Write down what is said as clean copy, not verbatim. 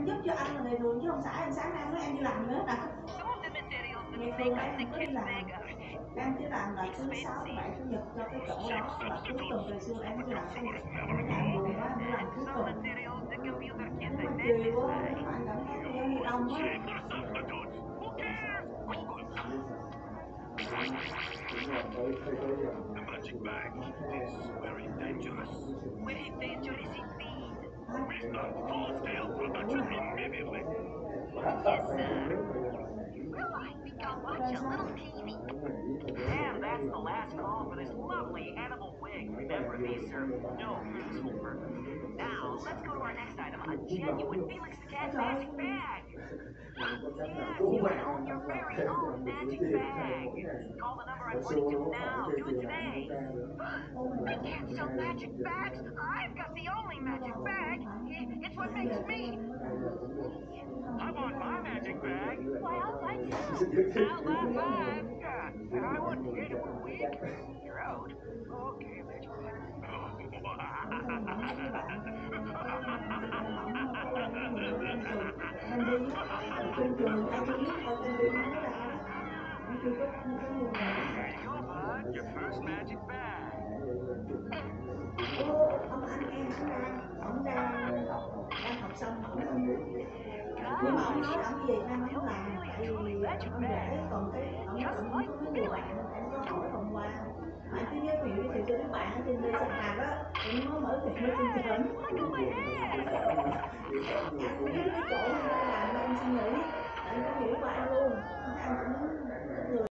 giúp cho anh là ngày thường chứ không phải anh sáng nay nói em đi làm nữa hả? Ngày thường em không có đi làm, em chỉ làm là thứ 6, thứ 7, chủ nhật cho cái chỗ đó là cuối tuần thời xưa em mới làm cái này. Ở nhà em buồn quá em mới làm cuối tuần. Nhưng mà chiều á, nếu mà anh cảm thấy như em đi đông á. The magic bag is very dangerous. Very dangerous indeed. Mr. Full-scale production immediately. Yes, sir. Well, I think I'll watch a little TV. And that's the last call for this lovely animal wig. Remember, these serve no useful purpose. Now, let's go to our next item, a genuine Felix the Cat magic bag. Yes, you can own your very own magic bag. Call the number I'm pointing to now. Do it today. The cats sell magic bags. I've got the only magic bag. It's what makes me. I want my magic bag. Why, I'll buy two. How about five? And I want 10 a week. You're out. Okay, magic bag. Em đi á, trên trường em chưa biết coi TV nó nói ra đó. Em chưa có nhiều Here you go, bud. Your first magic bag. ông anh em ông đang học xong ổng nhưng mà ông nói ổng về Việt Nam ổng làm tại vì ổng rể còn cái ổng nói ổng có mấy người bạn em có hỏi hôm qua mà cứ giới thiệu cho các bạn ở trên đây sạp hàng á em mới mở tiệm ở trên trường em cũng biết cái chỗ mà làm em xin nghỉ em có hiểu của anh luôn em cũng người